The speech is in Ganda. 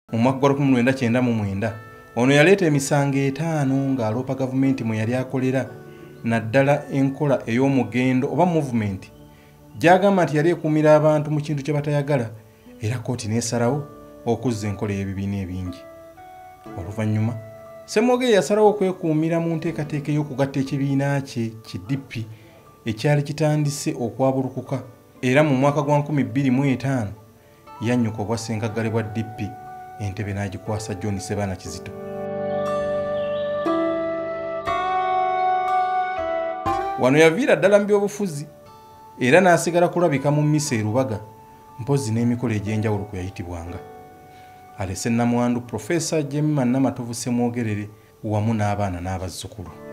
Mu mwaka gwa 1999 ono yaleeta emisango 5 ng'aloopa gavumenti mwe yali akolera naddala enkola ey'omugendo oba movement gy'agamba nti yali ekuumira abantu mu kintu kye batayagala era kooti n'esalawo okuzza enkola y'ebibiina ebingi. Oluvannyuma Ssemwogerere yasalawo okwekuumira mu nteekateeka ey'okugatta ekibiina kye kidippi ekyali kitandise okwabulukuka era mu mwaka gwa 2005 yannyuka obwassenkaggale bwa dippi entebe n'agikwasa John Sebaana Kizito. Wano yaviira ddala mu byobufuzi era n'asigala kulabika mu mmisa e Lubaga mpozi n'emikolo egy'enjawulo kwe yayitibwanga. Alese nnamwandu Profesa Jemima Namatovu Ssemwogerere wamu n'abaana n'abazzukulu.